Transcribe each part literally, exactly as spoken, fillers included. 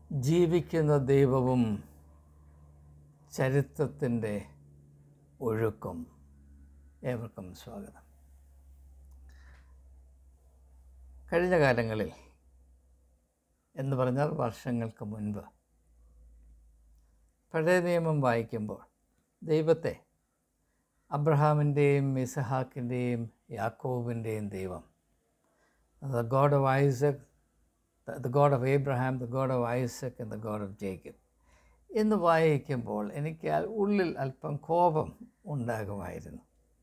ജീവിക്കുന്ന ദൈവവും ചരിത്രത്തിൻ്റെ ഒഴുക്കും. ഏവർക്കും സ്വാഗതം. കഴിഞ്ഞ കാലങ്ങളിൽ എന്ന് പറഞ്ഞാൽ വർഷങ്ങൾക്ക് മുൻപ് പഴയ നിയമം വായിക്കുമ്പോൾ ദൈവത്തെ അബ്രഹാമിൻ്റെയും ഇസഹാക്കിൻ്റെയും യാക്കോബിൻ്റെയും ദൈവം, the God of Isaac, the God of Abraham, the God of Isaac and the God of Jacob എന്ന് വായിക്കുമ്പോൾ എനിക്ക് ഉള്ളിൽ അല്പം കോപം ഉണ്ടാകുമായിരുന്നു.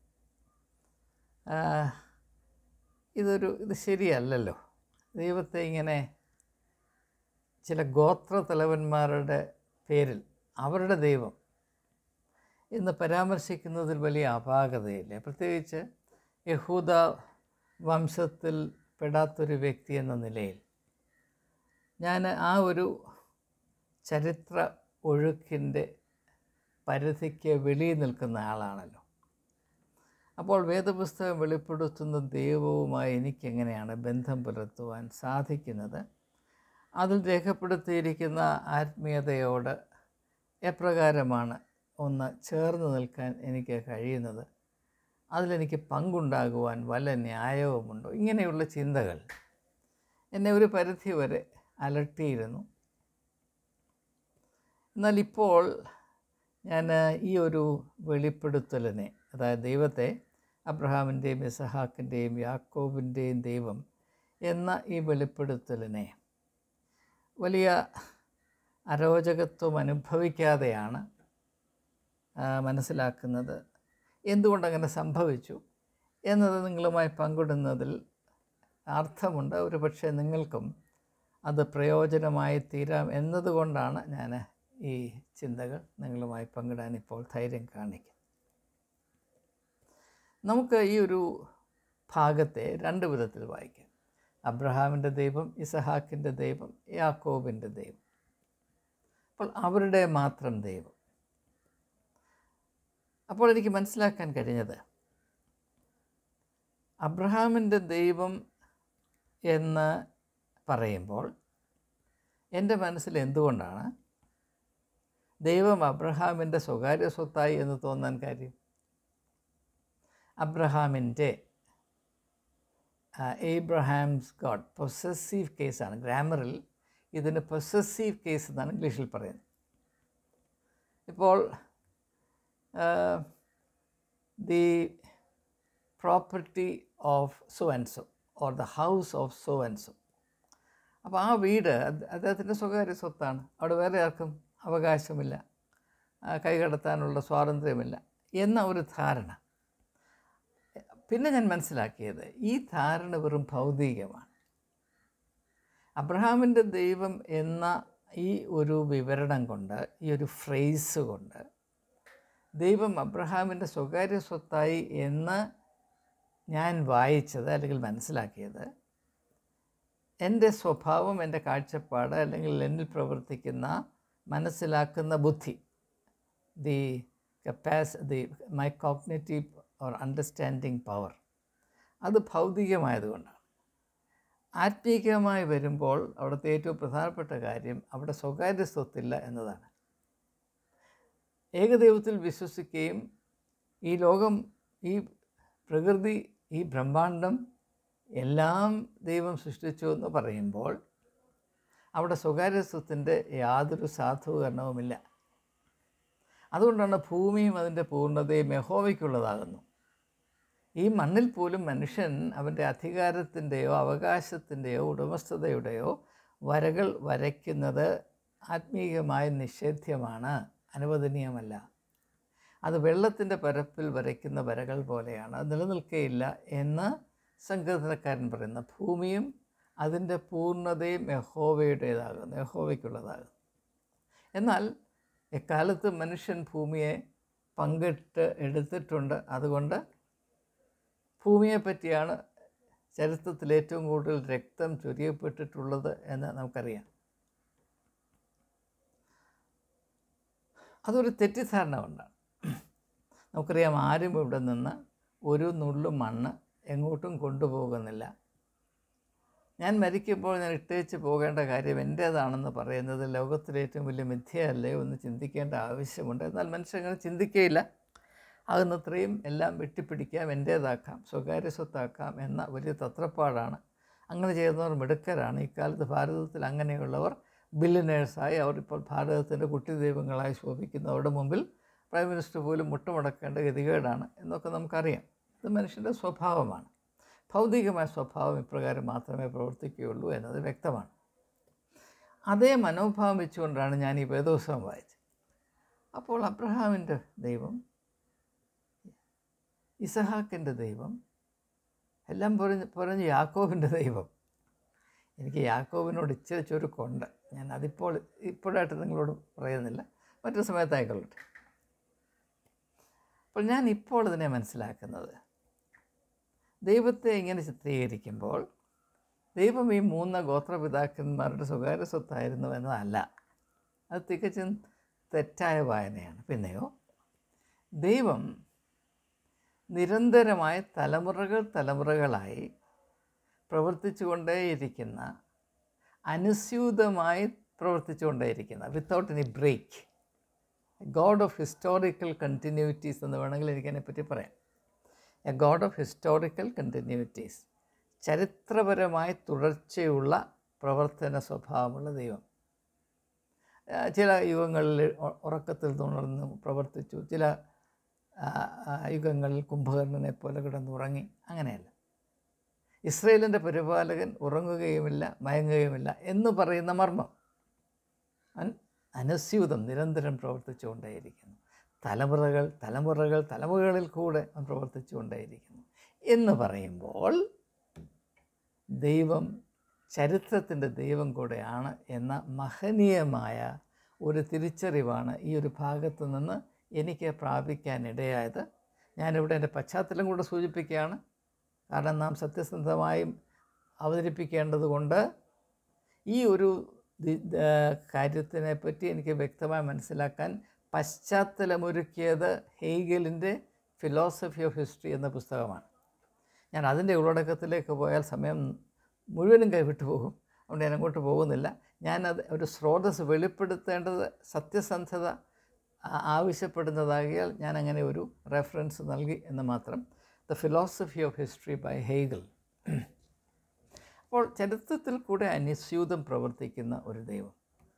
ഇതൊരു ഇത് ശരിയല്ലല്ലോ. ദൈവത്തെ ഇങ്ങനെ ചില ഗോത്ര തലവന്മാരുടെ പേരിൽ അവരുടെ ദൈവം എന്ന് പരാമർശിക്കുന്നതിൽ വലിയ അപാകതയില്ല. പ്രത്യേകിച്ച് യഹൂദ വംശത്തിൽ പെടാത്തൊരു വ്യക്തി എന്ന നിലയിൽ ഞാൻ ആ ഒരു ചരിത്ര ഒഴുക്കിൻ്റെ പരിധിക്ക് വെളിയിൽ നിൽക്കുന്ന ആളാണല്ലോ. അപ്പോൾ വേദപുസ്തകം വെളിപ്പെടുത്തുന്ന ദൈവവുമായി എനിക്കെങ്ങനെയാണ് ബന്ധം പുലർത്തുവാൻ സാധിക്കുന്നത്? അതിൽ രേഖപ്പെടുത്തിയിരിക്കുന്ന ആത്മീയതയോട് എപ്രകാരമാണ് ഒന്ന് ചേർന്ന് നിൽക്കാൻ എനിക്ക് കഴിയുന്നത്? അതിലെനിക്ക് പങ്കുണ്ടാകുവാൻ വല്ല ന്യായവുമുണ്ടോ? ഇങ്ങനെയുള്ള ചിന്തകൾ എന്നെ ഒരു പരിധി വരെ അലട്ടിയിരുന്നു. എന്നാൽ ഇപ്പോൾ ഞാൻ ഈ ഒരു വെളിപ്പെടുത്തലിനെ, അതായത് ദൈവത്തെ അബ്രഹാമിൻ്റെയും ഇസഹാക്കിൻ്റെയും യാക്കോബിൻ്റെയും ദൈവം എന്ന ഈ വെളിപ്പെടുത്തലിനെ വലിയ അരോചകത്വം അനുഭവിക്കാതെയാണ് മനസ്സിലാക്കുന്നത്. എന്തുകൊണ്ടങ്ങനെ സംഭവിച്ചു എന്നത് നിങ്ങളുമായി പങ്കിടുന്നതിൽ അർത്ഥമുണ്ട്. ഒരു പക്ഷേ നിങ്ങൾക്കും അത് പ്രയോജനമായി തീരാം എന്നതുകൊണ്ടാണ് ഞാൻ ഈ ചിന്തകൾ നിങ്ങളുമായി പങ്കിടാൻ ഇപ്പോൾ ധൈര്യം കാണിക്കുന്നത്. നമുക്ക് ഈ ഒരു ഭാഗത്തെ രണ്ട് വിധത്തിൽ വായിക്കാം. അബ്രഹാമിൻ്റെ ദൈവം, ഇസഹാക്കിൻ്റെ ദൈവം, യാക്കോബിൻ്റെ ദൈവം. അപ്പോൾ അവരുടെ മാത്രം ദൈവം. അപ്പോൾ എനിക്ക് മനസ്സിലാക്കാൻ കഴിഞ്ഞത്, അബ്രഹാമിൻ്റെ ദൈവം എന്ന് പറയുമ്പോൾ എൻ്റെ മനസ്സിൽ എന്തുകൊണ്ടാണ് ദൈവം അബ്രഹാമിൻ്റെ സ്വകാര്യ സ്വത്തായി എന്ന് തോന്നാൻ കാര്യം? അബ്രഹാമിൻ്റെ ഏബ്രഹാംസ് ഗോഡ് പൊസസീവ് കേസാണ്. ഗ്രാമറിൽ ഇതിന് പൊസസീവ് കേസ് എന്നാണ് ഇംഗ്ലീഷിൽ പറയുന്നത്. ഇപ്പോൾ the property of so and so or the house of so and so. അപ്പോൾ ആ വീട് അദ്ദേഹത്തിൻ്റെ സ്വകാര്യ സ്വത്താണ്. അവിടെ വേറെ ആർക്കും അവകാശമില്ല, കൈകടത്താനുള്ള സ്വാതന്ത്ര്യമില്ല എന്ന ഒരു ധാരണ. പിന്നെ ഞാൻ മനസ്സിലാക്കിയത് ഈ ധാരണ വെറും ഭൗതികമാണ്. അബ്രഹാമിൻ്റെ ദൈവം എന്ന ഈ ഒരു വിവരണം കൊണ്ട്, ഈ ഒരു ഫ്രേസ് കൊണ്ട് ദൈവം അബ്രഹാമിൻ്റെ സ്വകാര്യ സ്വത്തായി എന്ന് ഞാൻ വായിച്ചത് അല്ലെങ്കിൽ മനസ്സിലാക്കിയത് എൻ്റെ സ്വഭാവം, എൻ്റെ കാഴ്ചപ്പാട്, അല്ലെങ്കിൽ എന്നിൽ പ്രവർത്തിക്കുന്ന മനസ്സിലാക്കുന്ന ബുദ്ധി, the capacity the my cognitive or understanding power, അത് ഭൗതികമായതുകൊണ്ടാണ്. ആത്മീകമായി വരുമ്പോൾ അവിടുത്തെ ഏറ്റവും പ്രധാനപ്പെട്ട കാര്യം അവിടെ സ്വകാര്യ സ്വത്തില്ല എന്നതാണ്. ഏകദൈവത്തിൽ വിശ്വസിക്കുകയും ഈ ലോകം, ഈ പ്രകൃതി, ഈ ബ്രഹ്മാണ്ടം എല്ലാം ദൈവം സൃഷ്ടിച്ചു എന്ന് പറയുമ്പോൾ അവിടെ സ്വകാര്യ സ്വത്തിൻ്റെ യാതൊരു സാധൂകരണവുമില്ല. അതുകൊണ്ടാണ് ഭൂമിയും അതിൻ്റെ പൂർണ്ണതയും യഹോവയ്ക്കുള്ളതാകുന്നു. ഈ മണ്ണിൽ പോലും മനുഷ്യൻ അവൻ്റെ അധികാരത്തിൻ്റെയോ അവകാശത്തിൻ്റെയോ ഉടമസ്ഥതയുടെയോ വരകൾ വരയ്ക്കുന്നത് ആത്മീയമായ നിഷേധ്യമാണ്, അനുവദനീയമല്ല. അത് വെള്ളത്തിൻ്റെ പരപ്പിൽ വരയ്ക്കുന്ന വരകൾ പോലെയാണ്, അത് നിലനിൽക്കുകയില്ല എന്ന് സങ്കീർത്തനക്കാരൻ പറയുന്ന ഭൂമിയും അതിൻ്റെ പൂർണ്ണതയും യഹോവയുടേതാകുന്നു, യഹോവയ്ക്കുള്ളതാകുന്നു. എന്നാൽ എക്കാലത്ത് മനുഷ്യൻ ഭൂമിയെ പങ്കിട്ട് എടുത്തിട്ടുണ്ട്. അതുകൊണ്ട് ഭൂമിയെപ്പറ്റിയാണ് ചരിത്രത്തിൽ ഏറ്റവും കൂടുതൽ രക്തം ചൊരിയപ്പെട്ടിട്ടുള്ളത് എന്ന് നമുക്കറിയാം. അതൊരു തെറ്റിദ്ധാരണ കൊണ്ടാണ്. നമുക്കറിയാം, ആരും ഇവിടെ നിന്ന് ഒരു നുള്ളു മണ്ണ് എങ്ങോട്ടും കൊണ്ടുപോകുന്നില്ല. ഞാൻ മരിക്കുമ്പോൾ ഞാൻ ഇട്ടേച്ച് പോകേണ്ട കാര്യം എൻ്റേതാണെന്ന് പറയുന്നത് ലോകത്തിലെ ഏറ്റവും വലിയ മിഥ്യയല്ലേ എന്ന് ചിന്തിക്കേണ്ട ആവശ്യമുണ്ട്. എന്നാൽ മനുഷ്യങ്ങനെ ചിന്തിക്കുകയില്ല. ആകുന്നത്രയും എല്ലാം വെട്ടിപ്പിടിക്കാം, എൻ്റേതാക്കാം, സ്വകാര്യ സ്വത്താക്കാം എന്ന വലിയ തത്രപ്പാടാണ്. അങ്ങനെ ചെയ്യുന്നവർ മിടുക്കരാണ്. ഇക്കാലത്ത് ഭാരതത്തിൽ അങ്ങനെയുള്ളവർ ബില്യനേഴ്സായി അവർ ഇപ്പോൾ ഭാരതത്തിൻ്റെ കുട്ടി ദൈവങ്ങളായി ശോഭിക്കുന്നു. അവരുടെ മുമ്പിൽ പ്രൈം മിനിസ്റ്റർ പോലും മുട്ടുമടക്കേണ്ട ഗതികേടാണ് എന്നൊക്കെ നമുക്കറിയാം. ഇത് മനുഷ്യൻ്റെ സ്വഭാവമാണ്. ഭൗതികമായ സ്വഭാവം ഇപ്രകാരം മാത്രമേ പ്രവർത്തിക്കുകയുള്ളൂ എന്നത് വ്യക്തമാണ്. അതേ മനോഭാവം വെച്ചുകൊണ്ടാണ് ഞാൻ ഈ വേദോത്സവം വായിച്ചത്. അപ്പോൾ അബ്രഹാമിൻ്റെ ദൈവം, ഇസഹാക്കിൻ്റെ ദൈവം, എല്ലാം പൊരഞ്ഞ് പൊരഞ്ഞ് യാക്കോബിൻ്റെ ദൈവം. എനിക്ക് യാക്കോബിനോട് ഇച്ചിരി ചുരുക്കമുണ്ട്. ഞാൻ അതിപ്പോൾ ഇപ്പോഴായിട്ട് നിങ്ങളോട് പറയുന്നില്ല, മറ്റൊരു സമയത്തായിക്കൊള്ളട്ടെ. അപ്പോൾ ഞാൻ ഇപ്പോൾ ഇതിനെ മനസ്സിലാക്കുന്നത്, ദൈവത്തെ ഇങ്ങനെ ചിത്രീകരിക്കുമ്പോൾ ദൈവം ഈ മൂന്ന് ഗോത്രപിതാക്കന്മാരുടെ സ്വകാര്യ സ്വത്തായിരുന്നു എന്നതല്ല. അത് തികച്ചും തെറ്റായ വായനയാണ്. പിന്നെയോ ദൈവം നിരന്തരമായി തലമുറകൾ തലമുറകളായി പ്രവർത്തിച്ചു കൊണ്ടേയിരിക്കുന്ന, അനുസ്യൂതമായി പ്രവർത്തിച്ചു കൊണ്ടേയിരിക്കുന്ന, without any break, God of historical continuities എന്ന് വേണമെങ്കിൽ എനിക്കതിനെപ്പറ്റി പറയാം. A God of historical continuities, ചരിത്രപരമായി തുടർച്ചയുള്ള പ്രവർത്തന സ്വഭാവമുള്ള ദൈവം. ചില യുഗങ്ങളിൽ ഉറക്കത്തിൽ തുണർന്ന് പ്രവർത്തിച്ചു, ചില യുഗങ്ങളിൽ കുംഭകർണനെ പോലെ കിടന്നുറങ്ങി, അങ്ങനെയല്ല. ഇസ്രയേലിൻ്റെ പരിപാലകൻ ഉറങ്ങുകയുമില്ല മയങ്ങുകയുമില്ല എന്ന് പറയുന്ന മർമ്മം. അനുസ്യൂതം നിരന്തരം പ്രവർത്തിച്ചു കൊണ്ടേയിരിക്കുന്നു. തലമുറകൾ തലമുറകൾ തലമുറകളിൽ കൂടെ പ്രവർത്തിച്ചു കൊണ്ടേയിരിക്കുന്നു എന്ന് പറയുമ്പോൾ ദൈവം ചരിത്രത്തിൻ്റെ ദൈവം കൂടെയാണ് എന്ന മഹനീയമായ ഒരു തിരിച്ചറിവാണ് ഈ ഒരു ഭാഗത്തു നിന്ന് എനിക്ക് പ്രാപിക്കാനിടയായത്. ഞാനിവിടെ എൻ്റെ പശ്ചാത്തലം കൂടെ സൂചിപ്പിക്കുകയാണ്. കാരണം നാം സത്യസന്ധമായും അവതരിപ്പിക്കേണ്ടത് കൊണ്ട് ഈ ഒരു കാര്യത്തിനെ പറ്റി എനിക്ക് വ്യക്തമായി മനസ്സിലാക്കാൻ പശ്ചാത്തലമൊരുക്കിയത് ഹെയ്ഗലിൻ്റെ ഫിലോസഫി ഓഫ് ഹിസ്റ്ററി എന്ന പുസ്തകമാണ്. ഞാൻ അതിൻ്റെ ഉള്ളടക്കത്തിലേക്ക് പോയാൽ സമയം മുഴുവനും കൈവിട്ടു പോകും. അതുകൊണ്ട് ഞാൻ അങ്ങോട്ട് പോകുന്നില്ല. ഞാനത് ഒരു സ്രോതസ് വെളിപ്പെടുത്തേണ്ടത് സത്യസന്ധത ആവശ്യപ്പെടുന്നതാകിയാൽ ഞാൻ അങ്ങനെ ഒരു റെഫറൻസ് നൽകി എന്ന് മാത്രം. The philosophy of history by Hegel. അപ്പോൾ ചരിത്രത്തിൽ കൂടെ അനുസ്യൂതം പ്രവർത്തിക്കുന്ന ഒരു ദൈവം.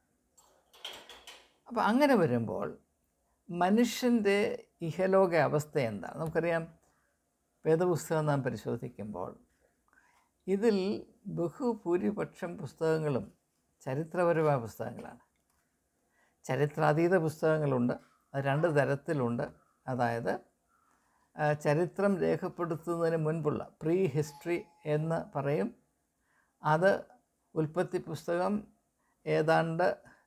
അപ്പോൾ അങ്ങനെ വരുമ്പോൾ മനുഷ്യൻ്റെ ഇഹലോക അവസ്ഥ എന്താണ്? നമുക്കറിയാം, വേദപുസ്തകം നാം പരിശോധിക്കുമ്പോൾ ഇതിൽ ബഹുഭൂരിപക്ഷം പുസ്തകങ്ങളും ചരിത്രപരമായ പുസ്തകങ്ങളാണ്. ചരിത്രാതീത പുസ്തകങ്ങളുണ്ട്, അത് രണ്ട് തരത്തിലുണ്ട്. അതായത് ചരിത്രം രേഖപ്പെടുത്തുന്നതിന് മുൻപുള്ള പ്രീ ഹിസ്റ്ററി എന്ന് പറയും. അത് ഉൽപ്പത്തി പുസ്തകം ഏതാണ്ട്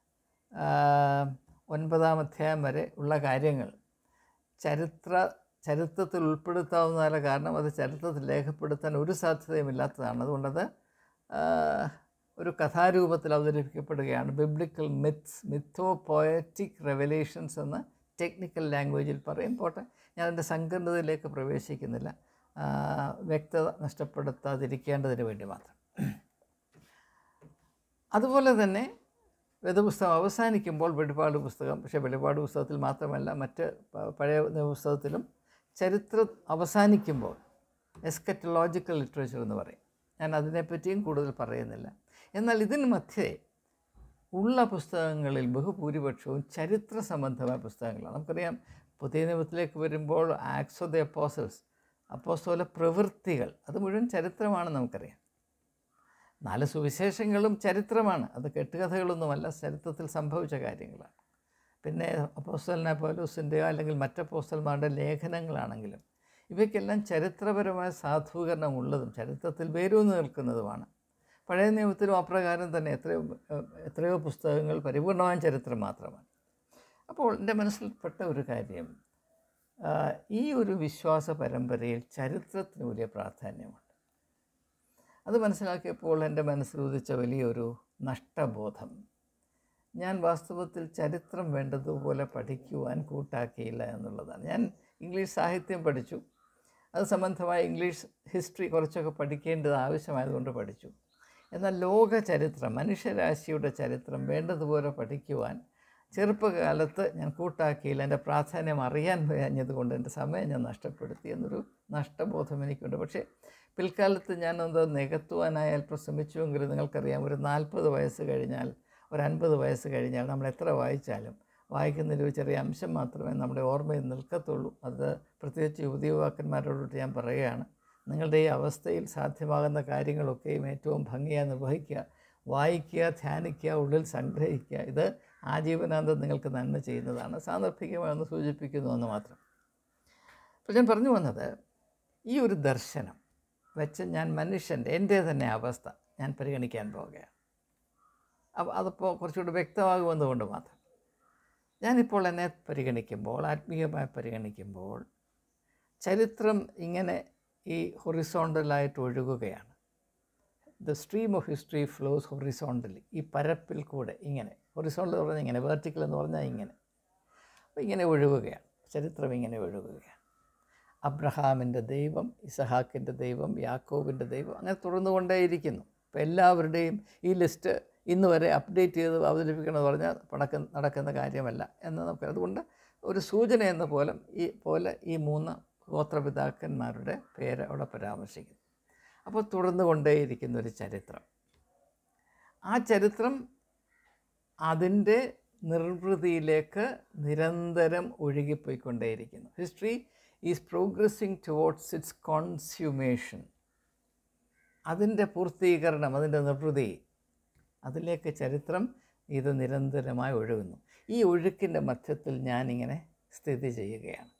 ഒൻപതാം അധ്യായം വരെ ഉള്ള കാര്യങ്ങൾ ചരിത്ര ചരിത്രത്തിൽ ഉൾപ്പെടുത്താവുന്നതല്ല. കാരണം അത് ചരിത്രത്തിൽ രേഖപ്പെടുത്താൻ ഒരു സാധ്യതയുമില്ലാത്തതാണ്. അതുകൊണ്ടത് ഒരു കഥാരൂപത്തിൽ അവതരിപ്പിക്കപ്പെടുകയാണ്. Biblical myths, mytho poetic revelations എന്ന് ടെക്നിക്കൽ ലാംഗ്വേജിൽ പറയും. പോട്ടെ, ഞാൻ അതിൻ്റെ സങ്കീർണതയിലേക്ക് പ്രവേശിക്കുന്നില്ല, വ്യക്തത നഷ്ടപ്പെടുത്താതിരിക്കേണ്ടതിന് വേണ്ടി മാത്രം. അതുപോലെ തന്നെ വേദപുസ്തകം അവസാനിക്കുമ്പോൾ വെളിപാട് പുസ്തകം, പക്ഷേ വെളിപാട് പുസ്തകത്തിൽ മാത്രമല്ല മറ്റ് പഴയ പുസ്തകത്തിലും ചരിത്രം അവസാനിക്കുമ്പോൾ എസ്കറ്റോളജിക്കൽ ലിറ്ററേച്ചർ എന്ന് പറയും. ഞാൻ അതിനെപ്പറ്റിയും കൂടുതൽ പറയുന്നില്ല. എന്നാൽ ഇതിന് മധ്യേ ഉള്ള പുസ്തകങ്ങളിൽ ബഹുഭൂരിപക്ഷവും ചരിത്ര സംബന്ധമായ പുസ്തകങ്ങളാണ്. നമുക്കറിയാം, പുതിയ നിയമത്തിലേക്ക് വരുമ്പോൾ ആക്ട്സ് ഓഫ് ദി അപ്പോസ്റ്റൽസ്, അപ്പോസ്തല പ്രവൃത്തികൾ, അത് മുഴുവൻ ചരിത്രമാണ്. നമുക്കറിയാം, നാല് സുവിശേഷങ്ങളും ചരിത്രമാണ്. അത് കെട്ടുകഥകളൊന്നുമല്ല, ചരിത്രത്തിൽ സംഭവിച്ച കാര്യങ്ങളാണ്. പിന്നെ അപ്പോസ്തലനായ പൗലോസിൻ്റെയോ അല്ലെങ്കിൽ മറ്റപ്പോസ്തലന്മാരുടെ ലേഖനങ്ങളാണെങ്കിലും ഇവയ്ക്കെല്ലാം ചരിത്രപരമായ സാധൂകരണമുള്ളതും ചരിത്രത്തിൽ വേരൂന്നി നിൽക്കുന്നതുമാണ്. പഴയ നിയമത്തിലും അപ്രകാരം തന്നെ എത്രയോ എത്രയോ പുസ്തകങ്ങൾ പരിപൂർണമായും ചരിത്രം മാത്രമാണ്. അപ്പോൾ എൻ്റെ മനസ്സിൽപ്പെട്ട ഒരു കാര്യം, ഈ ഒരു വിശ്വാസ പരമ്പരയിൽ ചരിത്രത്തിന് വലിയ പ്രാധാന്യമുണ്ട്. അത് മനസ്സിലാക്കിയപ്പോൾ എൻ്റെ മനസ്സിൽ ഉദിച്ച വലിയൊരു നഷ്ടബോധം, ഞാൻ വാസ്തവത്തിൽ ചരിത്രം വേണ്ടതുപോലെ പഠിക്കുവാൻ കൂട്ടാക്കിയില്ല എന്നുള്ളതാണ്. ഞാൻ ഇംഗ്ലീഷ് സാഹിത്യം പഠിച്ചു, അത് സംബന്ധമായ ഇംഗ്ലീഷ് ഹിസ്റ്ററി കുറച്ചൊക്കെ പഠിക്കേണ്ടത് ആവശ്യമായതുകൊണ്ട് പഠിച്ചു. എന്നാൽ ലോക ചരിത്രം, മനുഷ്യരാശിയുടെ ചരിത്രം വേണ്ടതുപോലെ പഠിക്കുവാൻ ചെറുപ്പകാലത്ത് ഞാൻ കൂട്ടാക്കിയില്ല. എൻ്റെ പ്രാധാന്യം അറിയാൻ കഴിഞ്ഞതുകൊണ്ട് എൻ്റെ സമയം ഞാൻ നഷ്ടപ്പെടുത്തി എന്നൊരു നഷ്ടബോധം എനിക്കുണ്ട്. പക്ഷേ പിൽക്കാലത്ത് ഞാനെന്തോ നികത്തുവാനായി അല്പം ശ്രമിച്ചുവെങ്കിലും നിങ്ങൾക്കറിയാം, ഒരു നാൽപ്പത് വയസ്സ് കഴിഞ്ഞാൽ, ഒരു അൻപത് വയസ്സ് കഴിഞ്ഞാൽ നമ്മൾ എത്ര വായിച്ചാലും വായിക്കുന്നതിൽ ഒരു ചെറിയ അംശം മാത്രമേ നമ്മുടെ ഓർമ്മയിൽ നിൽക്കത്തുള്ളൂ. അത് പ്രത്യേകിച്ച് യുവതി യുവാക്കന്മാരോട് ഞാൻ പറയുകയാണ്, നിങ്ങളുടെ ഈ അവസ്ഥയിൽ സാധ്യമാകുന്ന കാര്യങ്ങളൊക്കെയും ഏറ്റവും ഭംഗിയായി നിർവഹിക്കുക, വായിക്കുക, ധ്യാനിക്കുക, ഉള്ളിൽ സംഗ്രഹിക്കുക. ഇത് ആജീവനാന്തം നിങ്ങൾക്ക് നന്മ ചെയ്യുന്നതാണ്. സാന്ദർഭികമാണെന്ന് സൂചിപ്പിക്കുന്നു എന്ന് മാത്രം. അപ്പോൾ ഞാൻ പറഞ്ഞു വന്നത്, ഈ ഒരു ദർശനം വെച്ച് ഞാൻ മനുഷ്യൻ്റെ എൻ്റെ തന്നെ അവസ്ഥ ഞാൻ പരിഗണിക്കാൻ പോവുകയാണ്. അപ്പോൾ അതിപ്പോൾ കുറച്ചുകൂടി വ്യക്തമാകുമെന്നുകൊണ്ട് മാത്രം. ഞാനിപ്പോൾ എന്നെ പരിഗണിക്കുമ്പോൾ, ആത്മീയമായി പരിഗണിക്കുമ്പോൾ, ചരിത്രം ഇങ്ങനെ ഈ ഹൊറിസോണ്ടലായിട്ട് ഒഴുകുകയാണ്. The stream of history flows horizontally, ഈ പരപ്പിൽ കൂടെ ഇങ്ങനെ. ഹൊറിസോണ്ടൽ എന്ന് പറഞ്ഞാൽ ഇങ്ങനെ, വെർട്ടിക്കൽ എന്ന് പറഞ്ഞാൽ ഇങ്ങനെ. അപ്പോൾ ഇങ്ങനെ ഒഴുകുകയാണ്, ചരിത്രം ഇങ്ങനെ ഒഴുകുകയാണ്. അബ്രഹാമിൻ്റെ ദൈവം, ഇസഹാക്കിൻ്റെ ദൈവം, യാക്കോബിൻ്റെ ദൈവം, അങ്ങനെ തുടർന്നുകൊണ്ടേയിരിക്കുന്നു. ഇപ്പോൾ എല്ലാവരുടെയും ഈ ലിസ്റ്റ് ഇന്ന് വരെ അപ്ഡേറ്റ് ചെയ്ത് അവതരിപ്പിക്കണമെന്ന് പറഞ്ഞാൽ നടക്ക നടക്കുന്ന കാര്യമല്ല എന്ന് നമുക്ക്, അതുകൊണ്ട് ഒരു സൂചന എന്ന പോലെ ഈ പോലെ ഈ മൂന്ന് ഗോത്രപിതാക്കന്മാരുടെ പേര് അവിടെ പരാമർശിക്കുന്നു. അപ്പോൾ തുടർന്നു കൊണ്ടേയിരിക്കുന്ന ഒരു ചരിത്രം. ആ ചരിത്രം അതിൻ്റെ നിർവൃതിയിലേക്ക് നിരന്തരം ഒഴുകിപ്പോയിക്കൊണ്ടേയിരിക്കുന്നു. History is progressing towards its consummation. അതിൻ്റെ പൂർത്തീകരണം, അതിൻ്റെ നിർവൃതി, അതിലേക്ക് ചരിത്രം ഇത് നിരന്തരമായി ഒഴുകുന്നു. ഈ ഒഴുക്കിൻ്റെ മധ്യത്തിൽ ഞാനിങ്ങനെ സ്ഥിതി ചെയ്യുകയാണ്.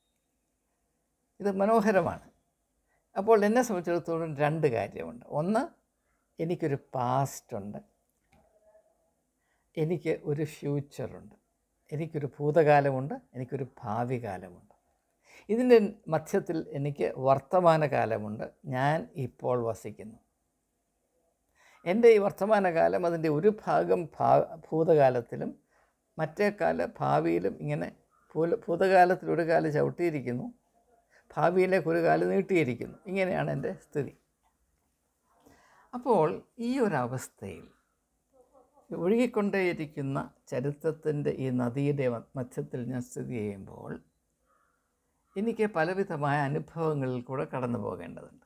ഇത് മനോഹരമാണ്. അപ്പോൾ എന്നെ സംബന്ധിച്ചിടത്തോളം രണ്ട് കാര്യമുണ്ട്. ഒന്ന്, എനിക്കൊരു പാസ്റ്റുണ്ട്, എനിക്ക് ഒരു ഫ്യൂച്ചറുണ്ട്. എനിക്കൊരു ഭൂതകാലമുണ്ട്, എനിക്കൊരു ഭാവി കാലമുണ്ട്. ഇതിൻ്റെ മധ്യത്തിൽ എനിക്ക് വർത്തമാനകാലമുണ്ട്, ഞാൻ ഇപ്പോൾ വസിക്കുന്നു. എൻ്റെ ഈ വർത്തമാനകാലം അതിൻ്റെ ഒരു ഭാഗം ഭാ ഭൂതകാലത്തിലും മറ്റേ കാല ഭാവിയിലും ഇങ്ങനെ ഭൂല ഭൂതകാലത്തിൽ ഒരു കാലം ചവിട്ടിയിരിക്കുന്നു, ഭാവിയിലേക്ക് ഒരു കാലം നീട്ടിയിരിക്കുന്നു. ഇങ്ങനെയാണ് എൻ്റെ സ്ഥിതി. അപ്പോൾ ഈ ഒരവസ്ഥയിൽ ഒഴുകിക്കൊണ്ടേയിരിക്കുന്ന ചരിത്രത്തിൻ്റെ ഈ നദിയുടെ മധ്യത്തിൽ ഞാൻ സ്ഥിതി ചെയ്യുമ്പോൾ എനിക്ക് പലവിധമായ അനുഭവങ്ങളിൽ കൂടെ കടന്നു പോകേണ്ടതുണ്ട്.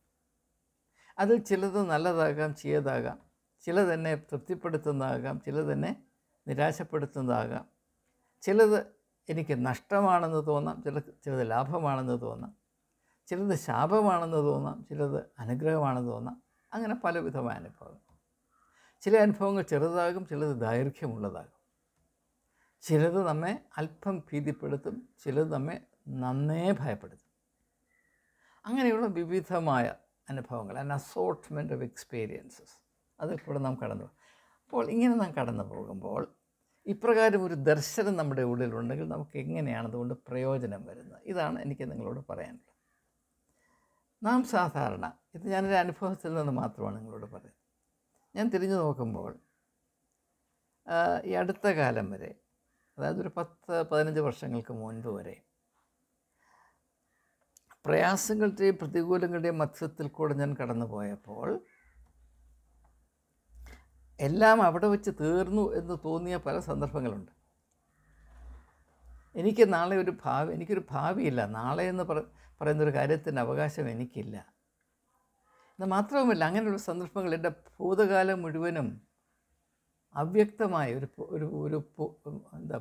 അതിൽ ചിലത് നല്ലതാകാം, ചീയതാകാം, ചിലതെന്നെ തൃപ്തിപ്പെടുത്തുന്നതാകാം, ചിലതെന്നെ നിരാശപ്പെടുത്തുന്നതാകാം, ചിലത് എനിക്ക് നഷ്ടമാണെന്ന് തോന്നാം, ചില ചിലത് ലാഭമാണെന്ന് തോന്നാം, ചിലത് ശാപമാണെന്ന് തോന്നാം, ചിലത് അനുഗ്രഹമാണെന്ന് തോന്നാം. അങ്ങനെ പലവിധമായ അനുഭവങ്ങൾ. ചില അനുഭവങ്ങൾ ചെറുതാകും, ചിലത് ദൈർഘ്യമുള്ളതാകും, ചിലത് നമ്മെ അല്പം ഭീതിപ്പെടുത്തും, ചിലത് നമ്മെ നന്നേ ഭയപ്പെടുത്തും. അങ്ങനെയുള്ള വിവിധമായ അനുഭവങ്ങൾ, ആൻ അസോർട്ട്മെൻറ്റ് ഓഫ് എക്സ്പീരിയൻസസ്, അതിൽ കൂടെ നാം കടന്നു പോകും. അപ്പോൾ ഇങ്ങനെ നാം കടന്നു പോകുമ്പോൾ ഇപ്രകാരം ഒരു ദർശനം നമ്മുടെ ഉള്ളിലുണ്ടെങ്കിൽ നമുക്ക് എങ്ങനെയാണ് അതുകൊണ്ട് പ്രയോജനം വരുന്നത്? ഇതാണ് എനിക്ക് നിങ്ങളോട് പറയാനുള്ളത്. നാം സാധാരണ, ഇത് ഞാനൊരു അനുഭവത്തിൽ നിന്ന് മാത്രമാണ് നിങ്ങളോട് പറയുന്നത്. ഞാൻ തിരിഞ്ഞു നോക്കുമ്പോൾ ഈ അടുത്ത കാലം വരെ, അതായത് ഒരു പത്ത് പതിനഞ്ച് വർഷങ്ങൾക്ക് മുൻപ് വരെ, പ്രയാസങ്ങളുടെയും പ്രതികൂലങ്ങളുടെയും മധ്യത്തിൽ കൂടെ ഞാൻ കടന്നു പോയപ്പോൾ എല്ലാം അവിടെ വെച്ച് തീർന്നു എന്ന് തോന്നിയ പല സന്ദർഭങ്ങളുണ്ട്. എനിക്ക് നാളെ ഒരു ഭാവി, എനിക്കൊരു ഭാവിയില്ല, നാളെ എന്ന് പറ പറയുന്നൊരു കാര്യത്തിൻ്റെ അവകാശം എനിക്കില്ല. എന്നാൽ മാത്രവുമല്ല, അങ്ങനെയുള്ള സന്ദർഭങ്ങൾ എൻ്റെ ഭൂതകാലം മുഴുവനും അവ്യക്തമായ ഒരു ഒരു ഒരു എന്താ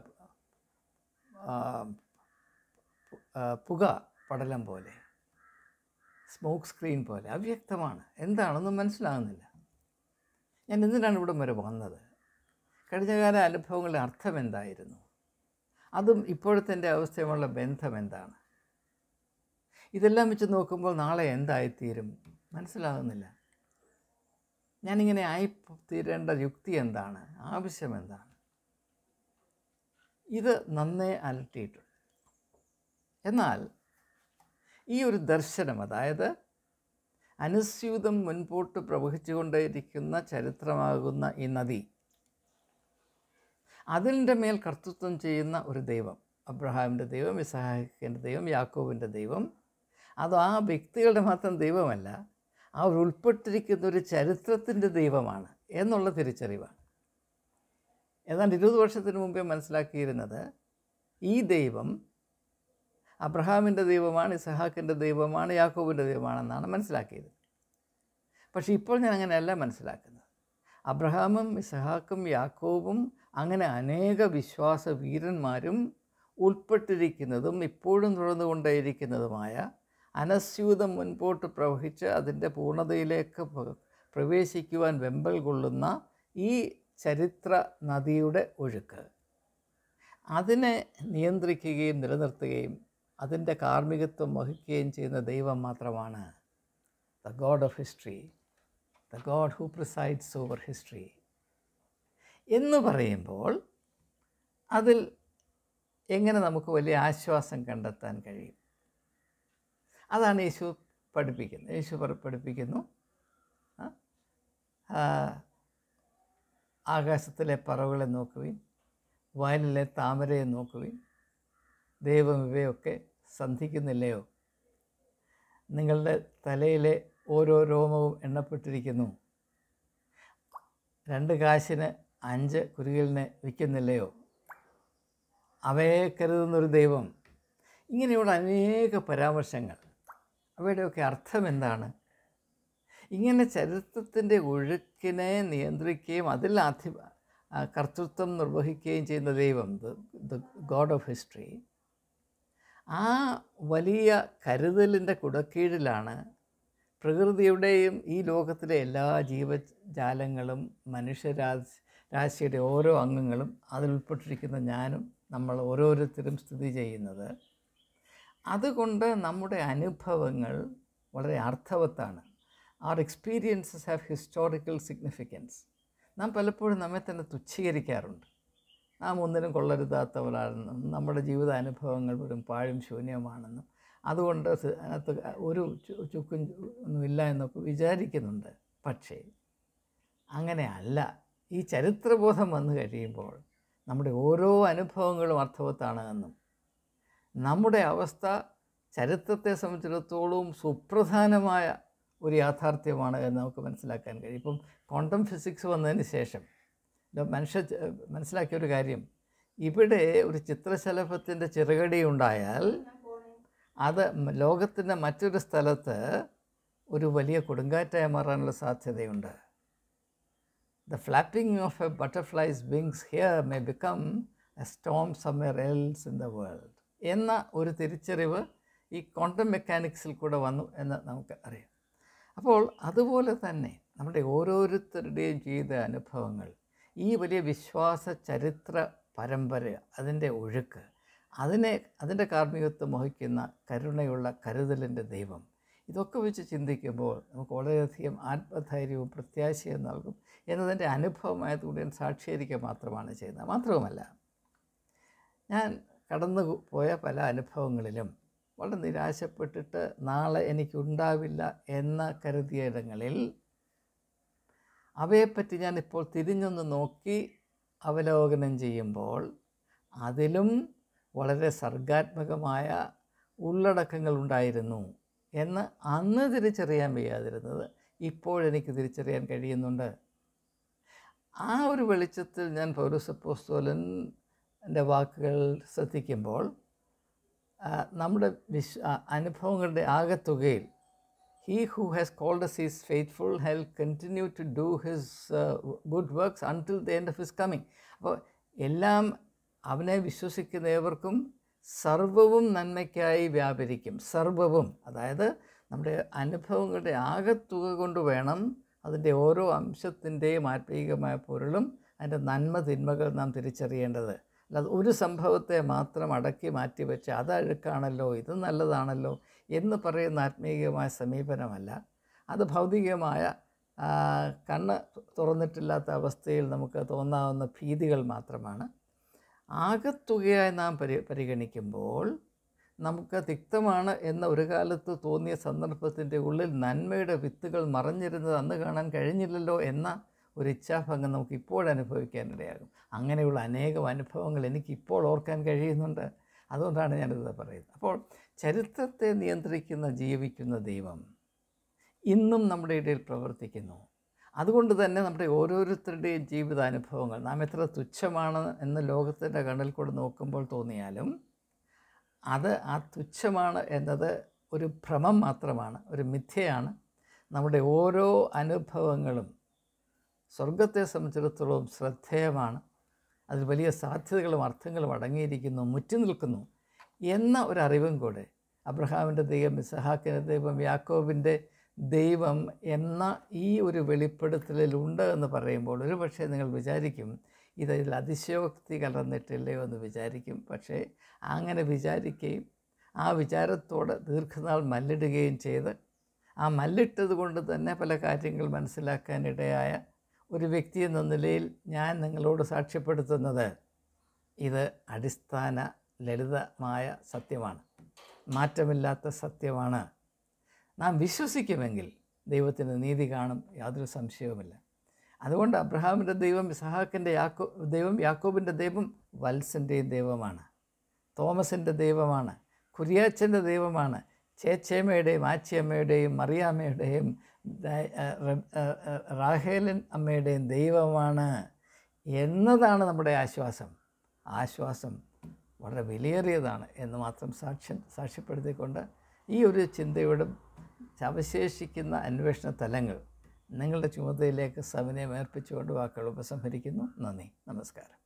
പുക പടലം പോലെ, സ്മോക്ക് സ്ക്രീൻ പോലെ അവ്യക്തമാണ്. എന്താണെന്നും മനസ്സിലാകുന്നില്ല. ഞാൻ എന്തിനാണ് ഇവിടം വരെ വന്നത്? കഴിഞ്ഞകാല അനുഭവങ്ങളുടെ അർത്ഥം എന്തായിരുന്നു? അതും ഇപ്പോഴത്തെ എൻ്റെ അവസ്ഥയുമുള്ള ബന്ധം എന്താണ്? ഇതെല്ലാം വെച്ച് നോക്കുമ്പോൾ നാളെ എന്തായിത്തീരും മനസ്സിലാകുന്നില്ല. ഞാനിങ്ങനെ ആയിത്തീരേണ്ട യുക്തി എന്താണ്? ആവശ്യം എന്താണ്? ഇത് നന്നേ അലട്ടിയിട്ടുണ്ട്. എന്നാൽ ഈ ഒരു ദർശനം, അതായത് അനുസ്യൂതം മുൻപോട്ട് പ്രവഹിച്ചുകൊണ്ടേയിരിക്കുന്ന ചരിത്രമാകുന്ന ഈ നദി, അതിൻ്റെ മേൽ കർത്തൃത്വം ചെയ്യുന്ന ഒരു ദൈവം, അബ്രഹാമിൻ്റെ ദൈവം, ഇസഹാക്കിൻ്റെ ദൈവം, യാക്കോബിൻ്റെ ദൈവം, അത് ആ വ്യക്തികളുടെ മാത്രം ദൈവമല്ല, അവർ ഉൾപ്പെട്ടിരിക്കുന്ന ഒരു ചരിത്രത്തിൻ്റെ ദൈവമാണ് എന്നുള്ള തിരിച്ചറിവാണ്. ഏതാണ്ട് ഇരുപത് വർഷത്തിന് മുമ്പേ മനസ്സിലാക്കിയിരുന്നത് ഈ ദൈവം അബ്രഹാമിൻ്റെ ദൈവമാണ്, ഇസഹാക്കിൻ്റെ ദൈവമാണ്, യാക്കോബിൻ്റെ ദൈവമാണെന്നാണ് മനസ്സിലാക്കിയത്. പക്ഷേ ഇപ്പോൾ ഞാൻ അങ്ങനെയല്ല മനസ്സിലാക്കുന്നത്. അബ്രഹാമും ഇസഹാക്കും യാക്കോബും അങ്ങനെ അനേക വിശ്വാസ വീരന്മാരും ഉൾപ്പെട്ടിരിക്കുന്നതും ഇപ്പോഴും തുടർന്നുകൊണ്ടേയിരിക്കുന്നതുമായ അനസ്യൂതം മുൻപോട്ട് പ്രവഹിച്ച് അതിൻ്റെ പൂർണ്ണതയിലേക്ക് പ്രവേശിക്കുവാൻ വെമ്പൽ കൊള്ളുന്ന ഈ ചരിത്ര നദിയുടെ ഒഴുക്ക്, അതിനെ നിയന്ത്രിക്കുകയും നിലനിർത്തുകയും അതിൻ്റെ കാർമ്മികത്വം വഹിക്കുകയും ചെയ്യുന്ന ദൈവം മാത്രമാണ് the God of history, the God who presides over history എന്ന് പറയുമ്പോൾ അതിൽ എങ്ങനെ നമുക്ക് വലിയ ആശ്വാസം കണ്ടെത്താൻ കഴിയും? അതാണ് യേശു പഠിപ്പിക്കുന്നത്. യേശു പഠിപ്പിക്കുന്നു, ആകാശത്തിലെ പറവകളെ നോക്കുവിൻ, വയലിലെ താമരയെ നോക്കുവിൻ, ദൈവം ഇവയൊക്കെ സന്ധിക്കുന്നില്ലയോ? നിങ്ങളുടെ തലയിലെ ഓരോ രോമവും എണ്ണപ്പെട്ടിരിക്കുന്നു. രണ്ട് കാശിന് അഞ്ച് കുരുകിലിനെ വിൽക്കുന്നില്ലയോ? അവയെ കരുതുന്നൊരു ദൈവം. ഇങ്ങനെയുള്ള അനേക പരാമർശങ്ങൾ, അവയുടെയൊക്കെ അർത്ഥം എന്താണ്? ഇങ്ങനെ ചരിത്രത്തിൻ്റെ ഒഴുക്കിനെ നിയന്ത്രിക്കുകയും അതിൽ അധി കർത്തൃത്വം നിർവഹിക്കുകയും ചെയ്യുന്ന ദൈവം, ദ ഗോഡ് ഓഫ് ഹിസ്റ്ററി, ആ വലിയ കരുതലിൻ്റെ കുടക്കീഴിലാണ് പ്രകൃതിയുടെയും ഈ ലോകത്തിലെ എല്ലാ ജീവജാലങ്ങളും മനുഷ്യരാശി രാശിയുടെ ഓരോ അംഗങ്ങളും അതിലുൾപ്പെട്ടിരിക്കുന്ന ഞാനും നമ്മൾ ഓരോരുത്തരും സ്ഥിതി ചെയ്യുന്നത്. അതുകൊണ്ട് നമ്മുടെ അനുഭവങ്ങൾ വളരെ അർത്ഥവത്താണ്. Our experiences have historical significance. നാം പലപ്പോഴും നമ്മെ തന്നെ തുച്ഛീകരിക്കാറുണ്ട്. നാം ഒന്നിനും കൊള്ളരുതാത്തവരാണെന്നും നമ്മുടെ ജീവിതാനുഭവങ്ങൾ വെറും പാഴും ശൂന്യമാണെന്നും അതുകൊണ്ട് അതിനകത്ത് ഒരു ചുക്കും ഒന്നുമില്ല എന്നൊക്കെ വിചാരിക്കുന്നുണ്ട്. പക്ഷേ അങ്ങനെ അല്ല. ഈ ചരിത്രബോധം വന്നു കഴിയുമ്പോൾ നമ്മുടെ ഓരോ അനുഭവങ്ങളും അർത്ഥവത്താണ് എന്നും നമ്മുടെ അവസ്ഥ ചരിത്രത്തെ സംബന്ധിച്ചിടത്തോളം സുപ്രധാനമായ ഒരു യാഥാർത്ഥ്യമാണ് എന്ന് നമുക്ക് മനസ്സിലാക്കാൻ കഴിയും. ഇപ്പം ക്വാണ്ടം ഫിസിക്സ് വന്നതിന് ശേഷം മനുഷ്യ മനസ്സിലാക്കിയൊരു കാര്യം, ഇവിടെ ഒരു ചിത്രശലഭത്തിൻ്റെ ചിറകടി ഉണ്ടായാൽ അത് ലോകത്തിൻ്റെ മറ്റൊരു സ്ഥലത്ത് ഒരു വലിയ കൊടുങ്കാറ്റായി മാറാനുള്ള സാധ്യതയുണ്ട്. The flapping of a butterfly's wings here may become a storm somewhere else in the world എന്ന ഒരു തിരിച്ചറിവ് ഈ ക്വാണ്ടം മെക്കാനിക്സിൽ കൂടെ വന്നു എന്ന് നമുക്ക് അറിയാം. അപ്പോൾ അതുപോലെ തന്നെ നമ്മുടെ ഓരോരുത്തരുടെയും ജീവിത അനുഭവങ്ങൾ, ഈ വലിയ വിശ്വാസ ചരിത്ര പരമ്പര, അതിൻ്റെ ഒഴുക്ക്, അതിനെ അതിൻ്റെ കാർമ്മികത്വം വഹിക്കുന്ന കരുണയുള്ള കരുതലിൻ്റെ ദൈവം, ഇതൊക്കെ വെച്ച് ചിന്തിക്കുമ്പോൾ നമുക്ക് വളരെയധികം ആത്മധൈര്യവും പ്രത്യാശയും നൽകും എന്നതിൻ്റെ അനുഭവമായതുകൊണ്ട് ഞാൻ സാക്ഷീകരിക്കുക മാത്രമാണ് ചെയ്യുന്നത്. മാത്രവുമല്ല, ഞാൻ കടന്നു പോയ പല അനുഭവങ്ങളിലും വളരെ നിരാശപ്പെട്ടിട്ട് നാളെ എനിക്കുണ്ടാവില്ല എന്ന് കരുതിയ ഇടങ്ങളിൽ അവയെപ്പറ്റി ഞാനിപ്പോൾ തിരിഞ്ഞൊന്ന് നോക്കി അവലോകനം ചെയ്യുമ്പോൾ അതിലും വളരെ സർഗാത്മകമായ ഉള്ളടക്കങ്ങൾ ഉണ്ടായിരുന്നു എന്ന് അന്ന് തിരിച്ചറിയാൻ വയ്യാതിരുന്നത് ഇപ്പോഴെനിക്ക് തിരിച്ചറിയാൻ കഴിയുന്നുണ്ട്. ആ ഒരു വെളിച്ചത്തിൽ ഞാൻ പൗലോസ് അപ്പോസ്തലൻ്റെ വാക്കുകൾ ശ്രദ്ധിക്കുമ്പോൾ നമ്മുടെ വിശ് അനുഭവങ്ങളുടെ ആകെത്തുകയിൽ he who has called us is faithful he'll continue to do his good works until the end of his coming. അപ്പോൾ എല്ലാം അവനെ വിശ്വസിക്കുന്ന ഏവർക്കും സർവവും നന്മയ്ക്കായി വ്യാപരിക്കും. സർവവും, അതായത് നമ്മുടെ അനുഭവങ്ങളുടെ ആകെത്തുക കൊണ്ട് വേണം അതിൻ്റെ ഓരോ അംശത്തിൻ്റെയും ആത്മീകമായ പൊരുളും അതിൻ്റെ നന്മ തിന്മകൾ നാം തിരിച്ചറിയേണ്ടത്. അല്ലാതെ ഒരു സംഭവത്തെ മാത്രം അടക്കി മാറ്റി വെച്ച് അത് അഴുക്കാണല്ലോ ഇത് നല്ലതാണല്ലോ എന്ന് പറയുന്ന ആത്മീയമായ സമീപനമല്ല. അത് ഭൗതികമായ കണ്ണ് തുറന്നിട്ടില്ലാത്ത അവസ്ഥയിൽ നമുക്ക് തോന്നാവുന്ന ഭീതികൾ മാത്രമാണ്. ആകത്തുകയായി നാം പരി പരിഗണിക്കുമ്പോൾ നമുക്ക് തിക്തമാണ് എന്ന ഒരു കാലത്ത് തോന്നിയ സന്ദർഭത്തിൻ്റെ ഉള്ളിൽ നന്മയുടെ വിത്തുകൾ മറഞ്ഞിരുന്നത് അന്ന് കാണാൻ കഴിഞ്ഞില്ലല്ലോ എന്ന ഒരു ഇച്ഛാഭംഗം നമുക്ക് ഇപ്പോഴനുഭവിക്കാനിടയാകും. അങ്ങനെയുള്ള അനേകം അനുഭവങ്ങൾ എനിക്കിപ്പോൾ ഓർക്കാൻ കഴിയുന്നുണ്ട്. അതുകൊണ്ടാണ് ഞാനിത് പറയുന്നത്. അപ്പോൾ ചരിത്രത്തെ നിയന്ത്രിക്കുന്ന ജീവിക്കുന്ന ദൈവം ഇന്നും നമ്മുടെ ഇടയിൽ പ്രവർത്തിക്കുന്നു. അതുകൊണ്ട് തന്നെ നമ്മുടെ ഓരോരുത്തരുടെയും ജീവിതാനുഭവങ്ങൾ നാം എത്ര തുച്ഛമാണ് എന്ന് ലോകത്തിൻ്റെ കണ്ണിൽ കൂടെ നോക്കുമ്പോൾ തോന്നിയാലും അത് ആ തുച്ഛമാണ് എന്നത് ഒരു ഭ്രമം മാത്രമാണ്, ഒരു മിഥ്യയാണ്. നമ്മുടെ ഓരോ അനുഭവങ്ങളും സ്വർഗത്തെ സംബന്ധിച്ചിടത്തോളം ശ്രദ്ധേയമാണ്. അതിൽ വലിയ സാധ്യതകളും അർത്ഥങ്ങളും അടങ്ങിയിരിക്കുന്നു, മുറ്റി നിൽക്കുന്നു എന്ന ഒരറിവും കൂടെ അബ്രഹാമിൻ്റെ ദൈവം, ഇസഹാക്കിൻ്റെ ദൈവം, യാക്കോബിൻ്റെ ദൈവം എന്ന ഈ ഒരു വെളിപ്പെടുത്തലിലുണ്ട് എന്ന് പറയുമ്പോൾ ഒരു പക്ഷേ നിങ്ങൾ വിചാരിക്കും ഇതിൽ അതിശയോക്തി കലർന്നിട്ടില്ലയോ എന്ന് വിചാരിക്കും. പക്ഷേ അങ്ങനെ വിചാരിക്കുകയും ആ വിചാരത്തോട് ദീർഘനാൾ മല്ലിടുകയും ചെയ്ത് ആ മല്ലിട്ടത് കൊണ്ട് തന്നെ പല കാര്യങ്ങൾ മനസ്സിലാക്കാനിടയായ ഒരു വ്യക്തി എന്ന നിലയിൽ ഞാൻ നിങ്ങളോട് സാക്ഷ്യപ്പെടുത്തുന്നത് ഇത് അടിസ്ഥാന ലളിതമായ സത്യമാണ്, മാറ്റമില്ലാത്ത സത്യമാണ്. നാം വിശ്വസിക്കുമെങ്കിൽ ദൈവത്തിൻ്റെ നീതി കാണും, യാതൊരു സംശയവുമില്ല. അതുകൊണ്ട് അബ്രഹാമിൻ്റെ ദൈവം, ഇസഹാക്കിൻ്റെ യാക്കോ ദൈവം, യാക്കോബിൻ്റെ ദൈവം വത്സൻ്റെയും ദൈവമാണ്, തോമസിൻ്റെ ദൈവമാണ്, കുര്യാച്ചൻ്റെ ദൈവമാണ്, ചേച്ചേമ്മയുടെയും ആച്ചിയമ്മയുടെയും മറിയാമ്മയുടെയും റാഹേലൻ അമ്മയുടെയും ദൈവമാണ് എന്നതാണ് നമ്മുടെ ആശ്വാസം. ആശ്വാസം വളരെ വിലയേറിയതാണ് എന്ന് മാത്രം സാക്ഷ്യം സാക്ഷ്യപ്പെടുത്തിക്കൊണ്ട് ഈ ഒരു ചിന്തയോടും അവശേഷിക്കുന്ന അന്വേഷണ തലങ്ങൾ നിങ്ങളുടെ ചുമതലയിലേക്ക് സവിനയം ഏർപ്പിച്ചുകൊണ്ട് വാക്കുകൾ ഉപസംഹരിക്കുന്നു. നന്ദി, നമസ്കാരം.